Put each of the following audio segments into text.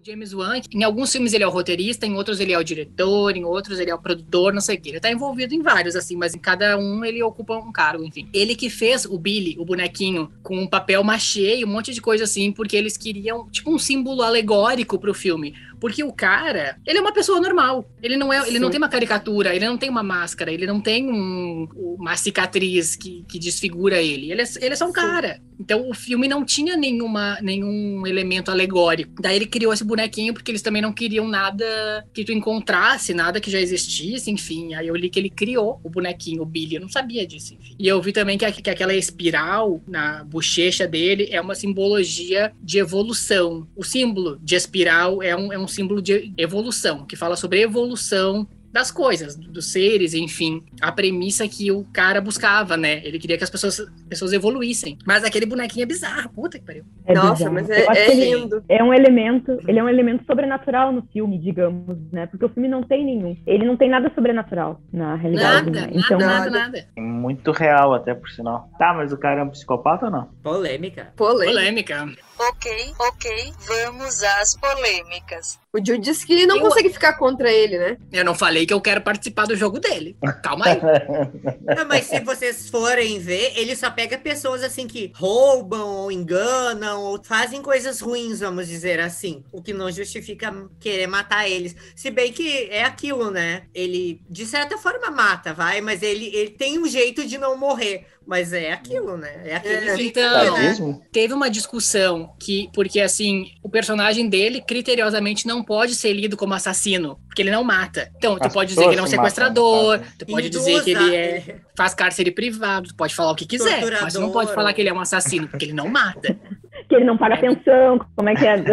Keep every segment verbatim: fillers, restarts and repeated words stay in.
James Wan, em alguns filmes ele é o roteirista, em outros ele é o diretor, em outros ele é o produtor, não sei o quê. Ele tá envolvido em vários, assim, mas em cada um ele ocupa um cargo, enfim. Ele que fez o Billy, o bonequinho, com um papel machê e um monte de coisa assim, porque eles queriam, tipo, um símbolo alegórico pro filme. Porque o cara, ele é uma pessoa normal. Ele não, é, ele não tem uma caricatura, ele não tem uma máscara, ele não tem um, uma cicatriz que, que desfigura ele. Ele é, ele é só um Sim. cara. Então o filme não tinha nenhuma, nenhum elemento alegórico. Daí ele criou esse bonequinho porque eles também não queriam nada que tu encontrasse, nada que já existisse, enfim. Aí eu li que ele criou o bonequinho, o Billy. Eu não sabia disso, enfim. E eu vi também que, que aquela espiral na bochecha dele é uma simbologia de evolução. O símbolo de espiral é um, é um um símbolo de evolução, que fala sobre evolução das coisas, dos seres, enfim. A premissa que o cara buscava, né? Ele queria que as pessoas, pessoas evoluíssem. Mas aquele bonequinho é bizarro, puta que pariu. É Nossa, bizarro. mas é, é lindo. É um elemento, ele é um elemento sobrenatural no filme, digamos, né? Porque o filme não tem nenhum. Ele não tem nada sobrenatural na realidade. Nada, né? Então, nada, nada, nada. Muito real, até por sinal. Tá, mas o cara é um psicopata ou não? Polêmica. Polêmica. Polêmica. Ok, ok, vamos às polêmicas. O Jude disse que não eu... consegue ficar contra ele, né? Eu não falei que eu quero participar do jogo dele. Calma aí. Não, mas se vocês forem ver, ele só pega pessoas assim que roubam, ou enganam, ou fazem coisas ruins, vamos dizer assim. O que não justifica querer matar eles. Se bem que é aquilo, né? Ele, de certa forma, mata, vai, mas ele, ele tem um jeito de não morrer. Mas é aquilo, né? É aquele é, jeito. Então, né? Teve uma discussão que, porque assim, o personagem dele, criteriosamente, não pode ser lido como assassino, porque ele não mata. Então, tu As pode dizer que ele é um sequestrador, matam, tu pode Induz dizer que ele a- é, faz cárcere privado, tu pode falar o que quiser, mas tu não pode Torturador. falar que ele é um assassino, porque ele não mata. que ele não paga pensão, como é que é?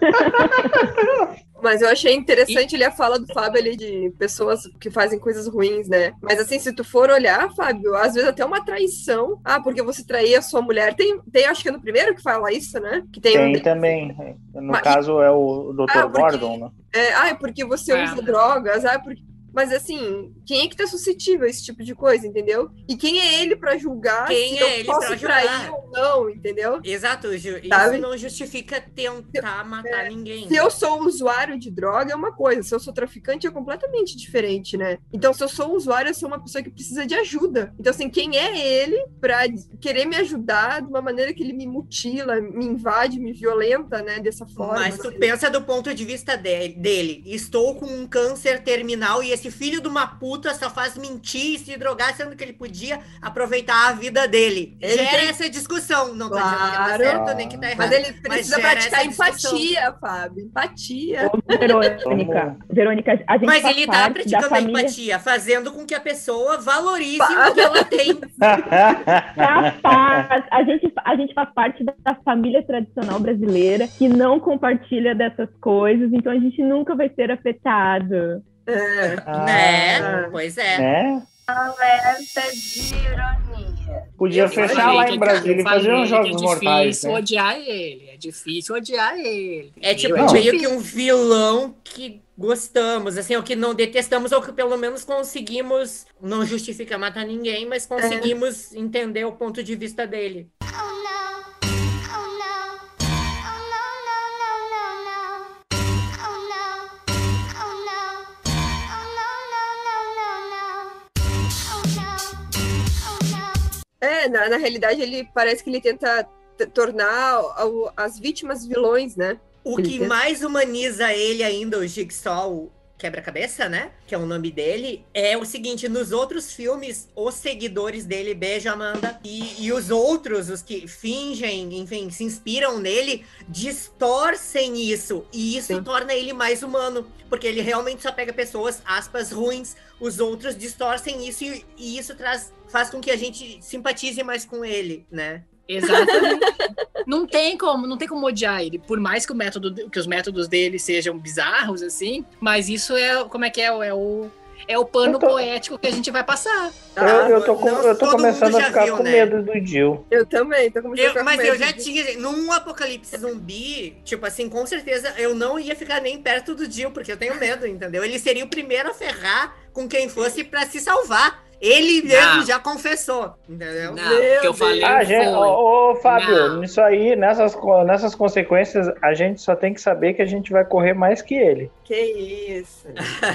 Mas eu achei interessante ele a fala do Fábio ali de pessoas que fazem coisas ruins, né? Mas assim, se tu for olhar, Fábio, às vezes até uma traição. Ah, porque você traía a sua mulher. Tem, tem acho que é no primeiro que fala isso, né? Que tem, Tem um... também. No Mas- caso é o doutor Ah, porque- Gordon, né? É, ah, é porque você É. usa drogas, ah, é porque... Mas assim, quem é que tá suscetível a esse tipo de coisa, entendeu? E quem é ele pra julgar Quem se é eu ele posso pra julgar? trair ou não, entendeu? Exato, Ju. Sabe? Isso não justifica tentar matar ninguém. Se eu sou usuário de droga é uma coisa, se eu sou traficante é completamente diferente, né? Então, se eu sou usuário, eu sou uma pessoa que precisa de ajuda. Então, assim, quem é ele pra querer me ajudar de uma maneira que ele me mutila, me invade, me violenta, né? Dessa forma. Mas tu assim. pensa do ponto de vista dele, dele. Estou com um câncer terminal e esse filho de uma puta só faz mentir e se drogar, sendo que ele podia aproveitar a vida dele. Ele Gera tem- essa discussão. Não tô dizendo que tá Claro. certo nem que tá errado. Mas ele precisa gera praticar essa discussão. empatia, Fábio. Empatia. Ô, Verônica, Verônica, a gente Mas faz ele tá parte da praticando a família. empatia, fazendo com que a pessoa valorize Pa- o que ela tem. Capaz. A gente, a gente faz parte da família tradicional brasileira que não compartilha dessas coisas, então a gente nunca vai ser afetado. É. Né? Pois é. Né? Alerta de ironia. Podia Eu fechar falei lá que- em Brasília e eu falei fazer uns que jogos é mortais. difícil Né? odiar ele. É difícil odiar ele. É tipo Entendeu? meio difícil. que um vilão que gostamos, assim, ou que não detestamos, ou que pelo menos conseguimos, não justifica matar ninguém, mas conseguimos entender o ponto de vista dele. É, na, na realidade, ele parece que ele tenta t- tornar o- as vítimas vilões, né? O Ele que tem- mais humaniza ele ainda, o Jigsaw, o quebra-cabeça, né? Que é o nome dele, é o seguinte, nos outros filmes, os seguidores dele, beijo, Amanda, e, e os outros, os que fingem, enfim, se inspiram nele, distorcem isso, e isso Sim. torna ele mais humano, porque ele realmente só pega pessoas, aspas, ruins, os outros distorcem isso, e, e isso traz, faz com que a gente simpatize mais com ele, né? Exatamente. Não tem como, não tem como odiar ele, por mais que o método, que os métodos dele sejam bizarros assim, mas isso é, como é que é, é o é o pano Eu tô- poético que a gente vai passar. Eu, eu tô, com- não eu tô todo começando mundo a já ficar viu, com né? medo do Jill. Eu também, tô começando a Eu- ficar com mas medo eu já de- tinha. Num apocalipse zumbi, tipo assim, com certeza eu não ia ficar nem perto do Jill, porque eu tenho medo, entendeu? Ele seria o primeiro a ferrar com quem fosse pra se salvar. Ele mesmo Não. já confessou, entendeu? Não, porque eu falei Ah, foi. gente, ô, ô, Fábio, Não. nisso aí, nessas, co- nessas consequências, a gente só tem que saber que a gente vai correr mais que ele. Que isso.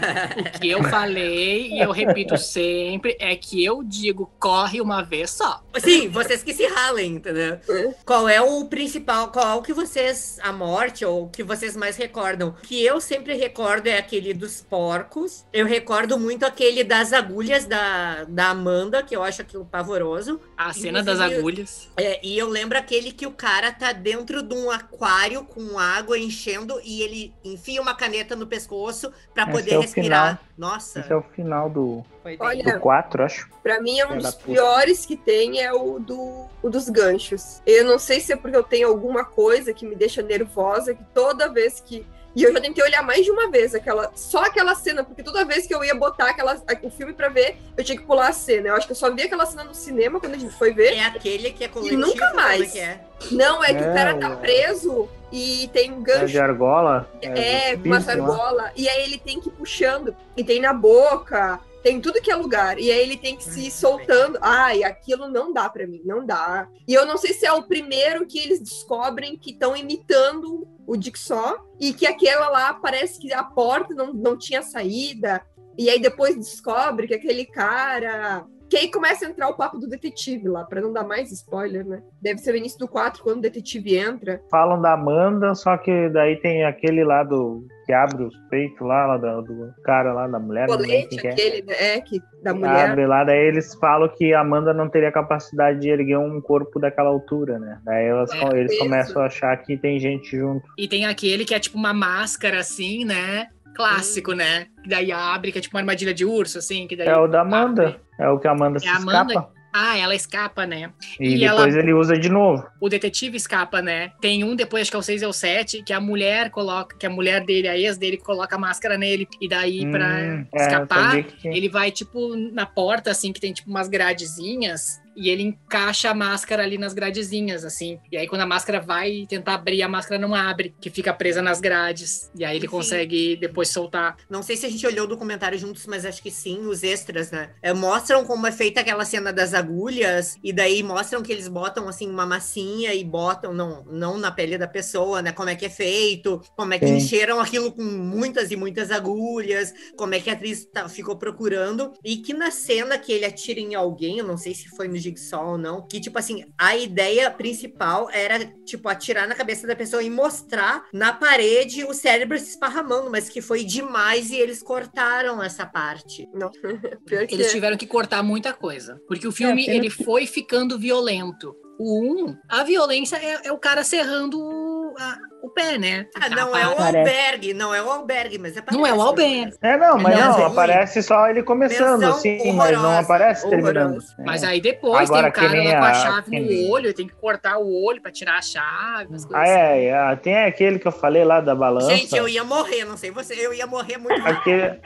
O que eu falei, e eu repito sempre, é que eu digo, corre uma vez só. Sim, vocês que se ralem, entendeu? Qual é o principal, qual é o que vocês, a morte, ou o que vocês mais recordam? O que eu sempre recordo é aquele dos porcos. Eu recordo muito aquele das agulhas da, da Amanda, que eu acho aquilo pavoroso. A cena Inclusive, das agulhas. É, e eu lembro aquele que o cara tá dentro de um aquário com água enchendo e ele enfia uma caneta no pescoço pra Esse poder é o respirar. final. Nossa, Esse é o final do, foi bem. Olha, do quatro, acho. Pra mim, é um Filha dos da puta. piores que tem é o, do, o dos ganchos. Eu não sei se é porque eu tenho alguma coisa que me deixa nervosa, que toda vez que... E eu já tentei olhar mais de uma vez aquela, só aquela cena, porque toda vez que eu ia botar aquela, o filme pra ver, eu tinha que pular a cena. Eu acho que eu só vi aquela cena no cinema quando a gente foi ver. É aquele que é coletivo, nunca como é mais. que é? Não, é que É, o cara tá o- preso e tem um É gancho. de argola. É, do uma piercing lá. argola. E aí ele tem que ir puxando. E tem na boca, tem tudo que é lugar. E aí ele tem que se ir soltando. Ai, aquilo não dá pra mim, não dá. E eu não sei se é o primeiro que eles descobrem que estão imitando o Jigsaw. E que aquela lá parece que a porta não, não tinha saída. E aí depois descobre que aquele cara... Que aí começa a entrar o papo do detetive lá, pra não dar mais spoiler, né? Deve ser o início do quatro, quando o detetive entra. Falam da Amanda, só que daí tem aquele lá do que abre os peitos lá, lá do, do cara lá, da mulher, não lembro Colete, quem que é. aquele, né? É, que, da mulher. Abre lá, daí eles falam que a Amanda não teria capacidade de erguer um corpo daquela altura, né? Daí elas, É, eles isso. começam a achar que tem gente junto. E tem aquele que é tipo uma máscara, assim, né? Clássico, né? Que daí abre, que é tipo uma armadilha de urso, assim. Que daí É o da Amanda. abre. É o que a Amanda se É a Amanda? escapa. Ah, ela escapa, né? E, E depois ela- ele usa de novo. O detetive escapa, né? Tem um depois, acho que é o seis ou sete, que a mulher coloca, que a mulher dele, a ex dele, coloca a máscara nele. E daí, pra Hum, é, eu escapar, sabia que tinha. ele vai, tipo, na porta, assim, que tem, tipo, umas gradezinhas. E ele encaixa a máscara ali nas gradezinhas, assim. E aí, quando a máscara vai tentar abrir, a máscara não abre, que fica presa nas grades. E aí ele Sim. consegue depois soltar. Não sei se a gente olhou o documentário juntos, mas acho que sim, os extras, né? É, mostram como é feita aquela cena das agulhas, e daí mostram que eles botam, assim, uma massinha e botam, não, não na pele da pessoa, né? Como é que é feito, como é que Sim. encheram aquilo com muitas e muitas agulhas, como é que a atriz tá- ficou procurando, e que na cena que ele atira em alguém, eu não sei se foi no Jigsaw ou não, que, tipo assim, a ideia principal era, tipo, atirar na cabeça da pessoa e mostrar na parede o cérebro se esparramando, mas que foi demais e eles cortaram essa parte. Não, pior que Eles é. tiveram que cortar muita coisa. Porque o filme, apenas ele foi ficando violento. O um, a violência é, é o cara serrando o, a- o pé, né? Ah, não é o Parece. albergue, não é o albergue, mas é Não é o albergue. É, não, mas Não, não, é ruim. aparece só ele começando, Menção assim, mas não horrorosa, aparece terminando. horrorosa. É. Mas aí depois Agora, tem o cara que nem lá com a a- chave que no nem- olho, tem que cortar o olho pra tirar a chave, as coisas Ah, assim. é, é, tem aquele que eu falei lá da balança. Gente, eu ia morrer, não sei você, eu ia morrer muito rápido. Aquele,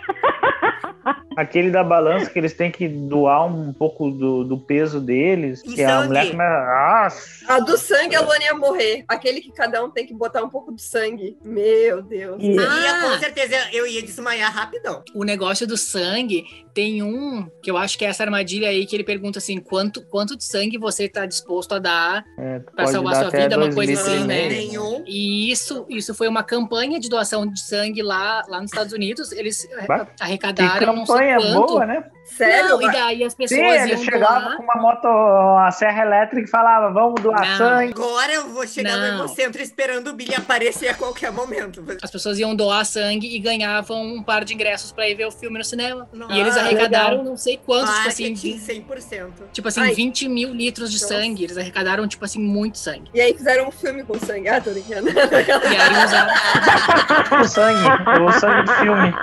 aquele da balança que eles têm que doar um pouco do, do peso deles. Em Que a sangue. mulher começa. Ah, A do sangue, a Luana ia morrer. Aquele que cada um tem que botar um pouco de sangue. Meu Deus. E- Ia, Ah! com certeza, eu ia desmaiar rapidão. O negócio do sangue, tem um que eu acho que é essa armadilha aí que ele pergunta assim, quanto, quanto de sangue você tá disposto a dar é, tu Pra pode salvar dar sua até vida, uma dois coisa litros assim, e né? meio. Nenhum. E isso, isso foi uma campanha de doação de sangue lá, lá nos Estados Unidos. Eles Bah, Que arrecadaram não sei campanha quanto. boa, né? Sério? Não, e daí as Sim, pessoas ele iam chegava doar. com uma moto, uma serra elétrica e falava, vamos doar Não. sangue. Agora eu vou chegar Não. no Hemocentro esperando o Billy aparecer a qualquer momento. As pessoas iam doar sangue e ganhavam um par de ingressos pra ir ver o filme no cinema. Nossa, E eles Ah, arrecadaram legal. não sei quantos, tipo assim, Marketing vi- cem por cento. tipo assim, Ai. vinte mil litros de Nossa. sangue. Eles arrecadaram, tipo assim, muito sangue. E aí fizeram um filme com sangue. Ah, tô brincando. E aí usaram, O sangue, o sangue do filme.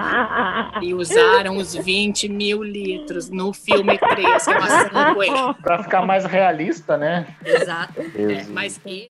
e usaram os vinte mil litros no filme três, que é uma sangue. Pra ficar mais realista, né? Exato. É, mas e